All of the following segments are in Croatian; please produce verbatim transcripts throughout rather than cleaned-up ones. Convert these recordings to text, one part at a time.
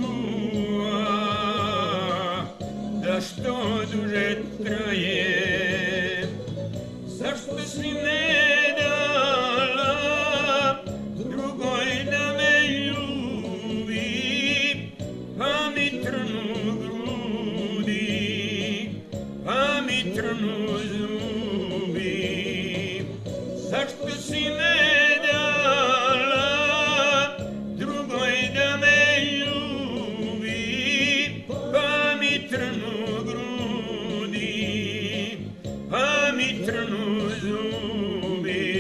čuva, da što duže traje. Zašto si me dala drugoj da me ljubi, pa mi trnu grudi, pa mi trnu zubi. Zašto si me dala drugoj da me ljubi, pa mi trnu grudi, pa mi trnu zubi.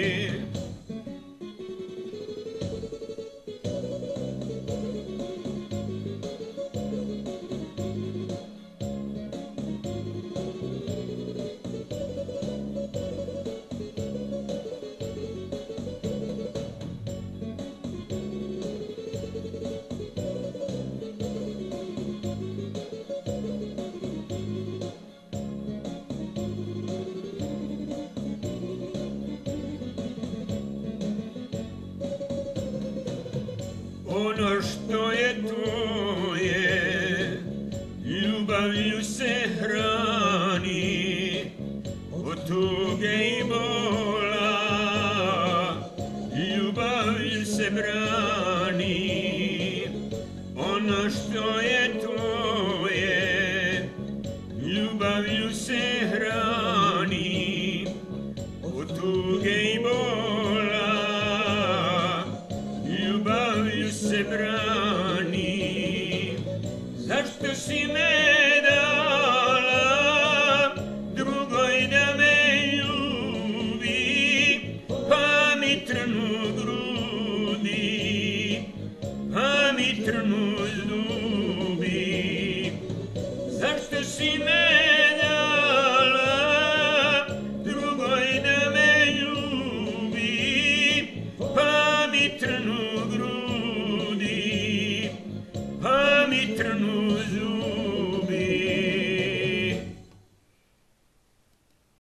Ono što je tvoje, ljubavlju se hrani, od tuge i bola, ljubavlju se brani. Ono što je tvoje, ljubavlju se hrani, od tuge i bola, ljubavlju se brani. Zašto si me dala drugoj da me ljubi, pa mi trnu grudi, pa mi trnu zubi. Zašto si me dala drugoj da me ljubi, pa mi trnu grudi, pa mi trnu zubi.